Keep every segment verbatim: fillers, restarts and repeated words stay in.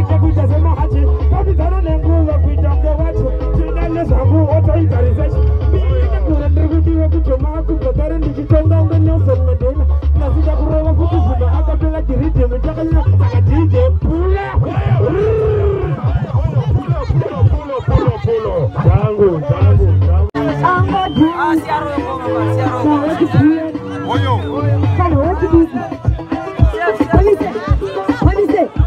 kuita sema hachi kapitano nenguva kuita mdewacho chinane zangu otoita research biyana kura ndrikutiwa kuchoma kupotare ndichitonga unga Nelson Mandela nasita kurova kuti zima akapela Riddim takanya saka D J pula pula pula pula pula pula jangu jangu jangu asiaro ngoma asiaro oyo kana what do you what is it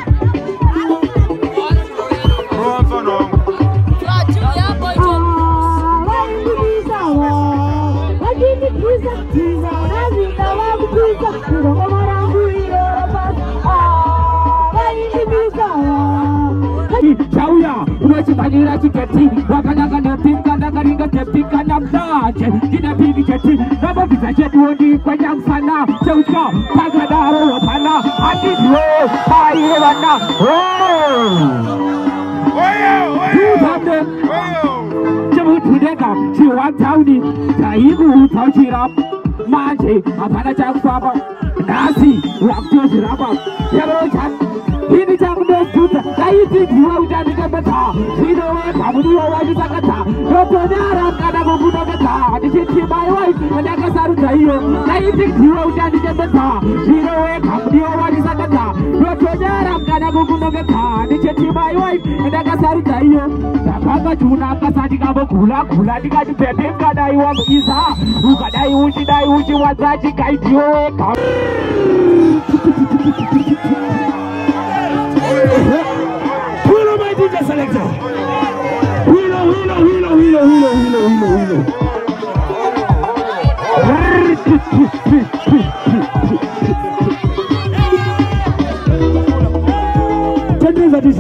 Chauya, unachibadilika tiketi, wakadaga na pinga na garinga tepika na mtaje, jina pingi cheti, nabo vitaje duoni kwa nyamsana, chauka, pagadaro pana, hadi duo, paile wana, oh, oyo, oyo, oyo, jamu tudeka, chiwa tauni, taigu utauchirap, maje, apana chakfaba, nasi, waktu jirapa, yaro chan. Ini jangan berjuta, saya tinggal udah di kota. Sino kamu di bawah di kota. Rupanya orang kada membunuh kota. Di sini my wife, ada kasar saya. Saya tinggal udah di kota. Sino kamu di bawah di kota. Rupanya orang kada membunuh kota. Di sini my wife, ada kasar saya. Dapat cuna kasar di kamu gula gula di kamu bebek kada iwan isa. Kada iwan kada iwan wajah kai dio kamu. Wheelo my D J selector. Wheelo, wheelo, wheelo, wheelo, wheelo, wheelo, wheelo, wheelo. Ten days at this.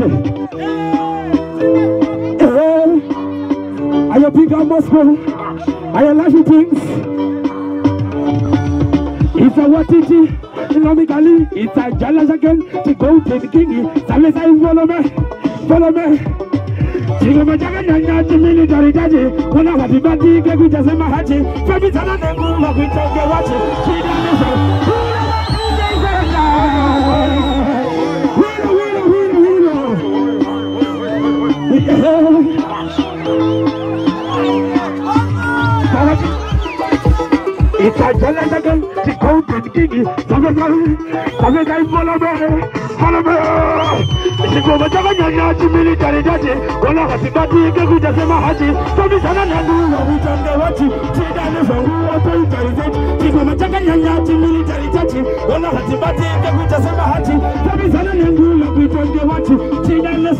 Are you big on Moscow? Are you laughing things? It's a what it is. Economically, it's a jealous again to go to the king. Samis, I follow me, follow me. Chigo Jagan, military daddy. When I was about to get with a Semahachi, Fabitana and Gula, we talk about watching. It's a jealous again to go to the king. Samis, I follow me, follow me. Chigo Jagan, military daddy. When I was about to get with a Semahachi, Fabitana and Gula, we talk about watching. Chigo Jagan, military daddy. When I was about to get with a Semahachi, Fabitana and Gula, we talk about watching. Chigo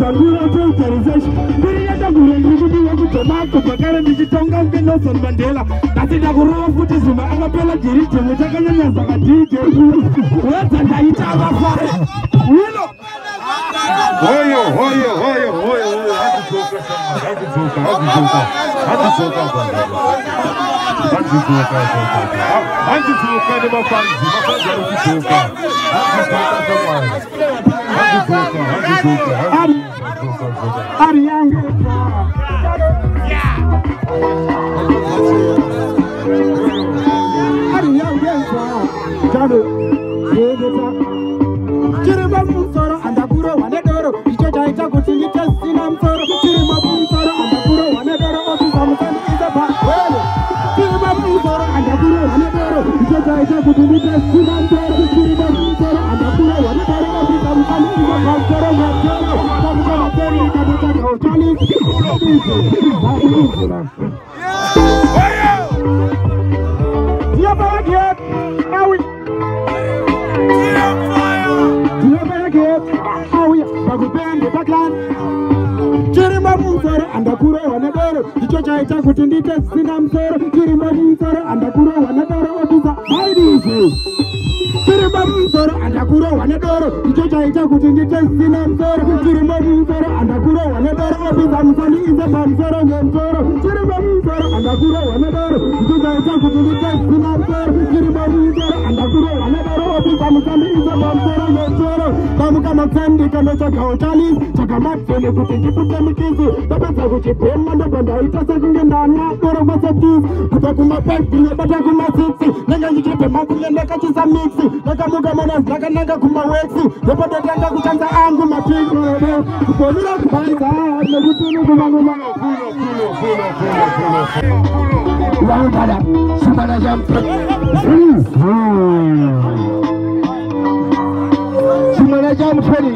Jagan, Nelson Mandela. That's it. I grew up with this woman. I'm a bella Riddim. We're talking about D J. What a night I'm for it. Oyo, oyo, oyo, oyo, oyo. How to talk? How to talk? How to talk? How to talk? How to talk? How to talk? How to talk? How to talk? How muka muka mwana zakananga kumawetsu ndopotetanga kutanza angu mapingo kuponira kubanza nekutini kumangoma Wangada, Shabana Jump. Shabana Jump twenty.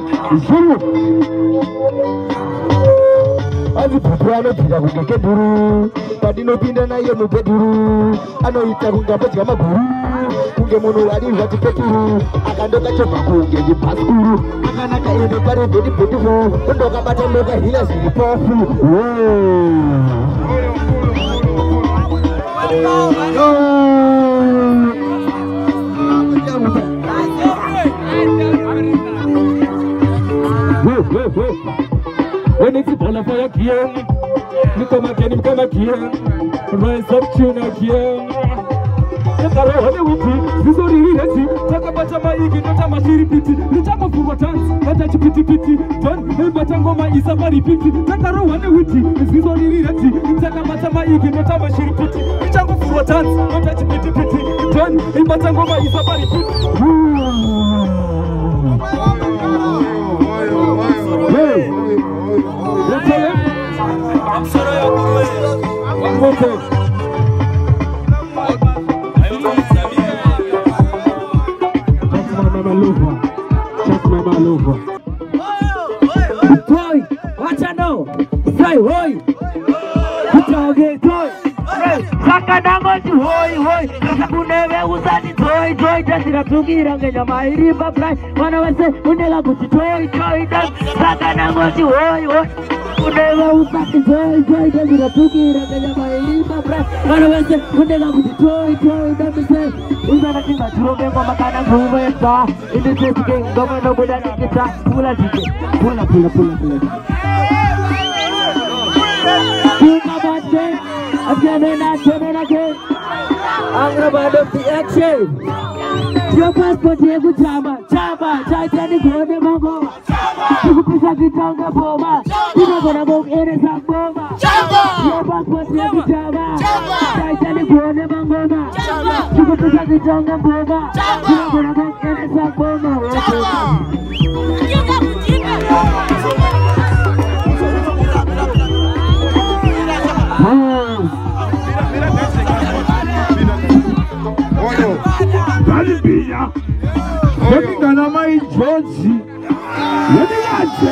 Azi putrano tira kugeke duru. Padino pinda na ye mupe duru. Ano ita kungapa chama guru. Kunge mono wadi wati peturu. Akando kachopa kunge di paskuru. Akana ka ebe kare bedi petifu. Kondo kabata moga hila sigi pofu. When it's all of your game, you come again, you come again. Rise up, tune again. If I don't have with you, this is really talk about my ego, not a machine pity. The top of your dance, not a pity pity. Don't but Angoma is a very pity. Take a row and with you, this is only reality. Talk about my ego, not a machine pity. The top of your dance, not a pity pity. Don't but Angoma is a very pity. I'm sorry, one more time. Check my malova. Toy, watch out now. Say, hoy. Toy, toy. Sakanango ti hoy, hoy. Sakuneve usani toy, toy. Jasira tugira ngenya mairi babrai. Wana wase unela kuti toy, toy. Sakanango ti hoy, hoy. Uneva usani toy, toy. Jasira tugira ngenya mairi babrai. Wana wase unela kuti toy, toy. Dami say. Usana kinga turobe kwa makana nguva yata. Ini tepike ngoma no buda nikita. Pula tike. Pula, pula, pula, pula. Pula bate. Again and again and again. I'm about to the action. Your passport here with Java, Java, Titanic, Golden Mongo. You can pick it down the Boma. You don't want to go in a Boma. Java. Your passport here with Java, Titanic, Golden Mongo. You can pick it down the Boma. You don't want to go in a Boma. Hallelujah. Looking at my Georgie. Let me answer.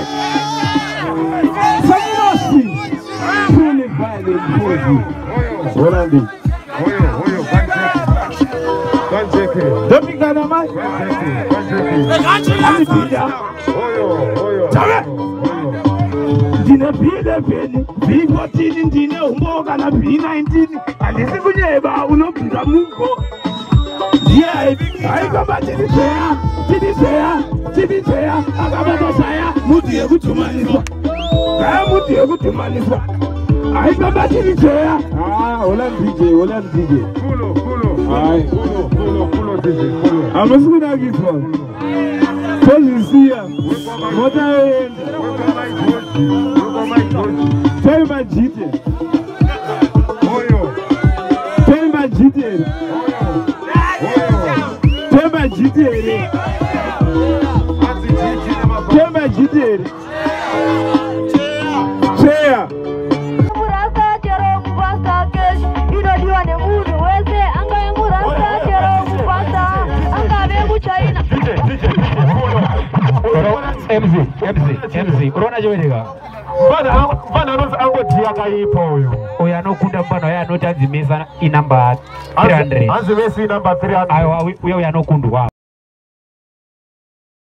Some truly violent body. Orandi. Oyo, oyo, Kujeke. Looking at my Hallelujah. Oyo, oyo. Tave. Dine pide peni. B fourteen dine umboga na B nineteen. Alisi kunyeba unopida mungo. Yeah, I go back to the chair, to the chair, to the chair. I got my fire, Muti able to manage. I am Muti able to manage. I go back to the chair. Ah, Olan D J, Olan D J. Follow, follow, aye, follow, follow, follow D J, follow. I'm a good at this one. So you see, what I tell my G T. Tell my G T. G T A. Tema G T A. Cheia. Murasa quero pasta cash. You know you are the mood. Where's it? Anga murasa quero pasta. Anga vemu China. D J, D J. M Z, M Z, M Z. Corona joinega. Bana, bana roza ango tiaka ipo huyo. Oya no kunda bana ya no tanzimeza in number three hundred. Anzimeza in number three hundred. Ayo, we we are no kundu.